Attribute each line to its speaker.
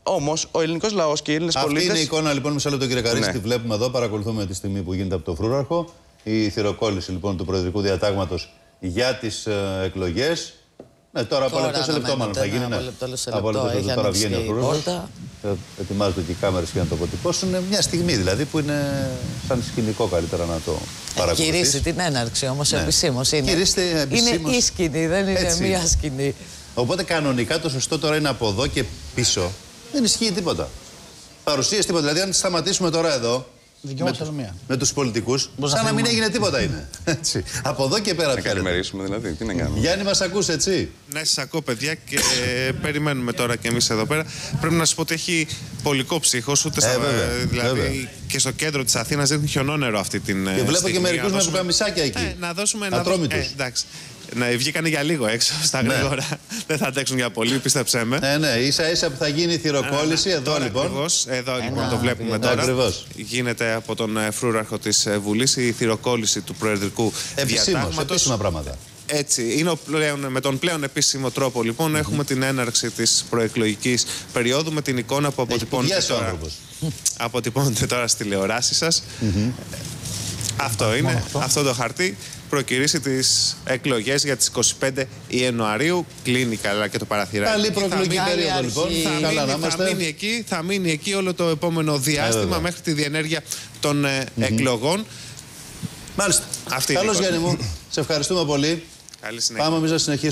Speaker 1: Όμως ο ελληνικός λαός και οι Έλληνες πολίτες.
Speaker 2: Αυτή είναι η εικόνα λοιπόν, μισό λεπτό κύριε Καρύση, τη βλέπουμε εδώ. Παρακολουθούμε τη στιγμή που γίνεται από το Φρούραρχο. Η θυροκόλληση λοιπόν του Προεδρικού Διατάγματος για τις εκλογές. Ναι, τώρα από λεπτό σε λεπτό μάλλον θα γίνει. Από λεπτό σε λεπτό τώρα βγαίνει ο Φρούραρχος. Ετοιμάζονται και οι κάμερες για να το αποτυπώσουν. Μια στιγμή δηλαδή που είναι σαν σκηνικό, καλύτερα να το παρακολουθήσει.
Speaker 3: Κηρύσσει την έναρξη όμως επισήμως. Είναι η σκηνή, δεν είναι μία σκηνή.
Speaker 2: Οπότε κανονικά το σωστό τώρα είναι από εδώ και πίσω. Δεν ισχύει τίποτα. Παρουσίες τίποτα. Δηλαδή, αν σταματήσουμε τώρα εδώ με τους πολιτικούς, σαν να μην έγινε τίποτα είναι. Έτσι. Από εδώ και πέρα.
Speaker 1: Να καλημερίσουμε δηλαδή. Τι να κάνουμε.
Speaker 2: Γιάννη, μας ακούς, έτσι?
Speaker 4: Ναι, σας ακούω, παιδιά, και περιμένουμε τώρα κι εμείς εδώ πέρα. Πρέπει να σας πω ότι έχει πολικό ψύχος. Ούτε δηλαδή και στο κέντρο της Αθήνας δεν χιονόνερο αυτή την στιγμή.
Speaker 2: Και βλέπω και μερικούς με πουκαμισάκια εκεί.
Speaker 4: Να δώσουμε.
Speaker 2: Εντάξει.
Speaker 4: Βγήκανε για λίγο έξω στα γρήγορα. Δεν θα αντέξουν για πολύ, πίστεψέ με.
Speaker 2: Ναι, ίσα-ίσα που θα γίνει η θυροκόλληση. Εδώ λοιπόν.
Speaker 4: Εδώ λοιπόν το βλέπουμε τώρα. Γίνεται από τον Φρούραρχο της Βουλής η θυροκόλληση του Προεδρικού Διατάγματος.
Speaker 2: Επίσημα πράγματα.
Speaker 4: Έτσι, είναι με τον πλέον επίσημο τρόπο λοιπόν έχουμε την έναρξη της προεκλογικής περίοδου με την εικόνα που αποτυπώνεται τώρα στη τηλεοράση σας. Αυτό είναι, αυτό το χαρτί προκηρύσσει τις εκλογές για τις 25 Ιανουαρίου. Κλείνει καλά και το παραθυράκι.
Speaker 2: Καλή προεκλογική περίοδο λοιπόν.
Speaker 4: Θα μείνει εκεί όλο το επόμενο διάστημα μέχρι τη διενέργεια των εκλογών.
Speaker 2: Μάλιστα. Καλώς Γιάννη μου. Σε ευχαριστούμε πολύ.
Speaker 4: Καλή συνέχεια.
Speaker 2: Πάμε εμείς να συνεχίσουμε.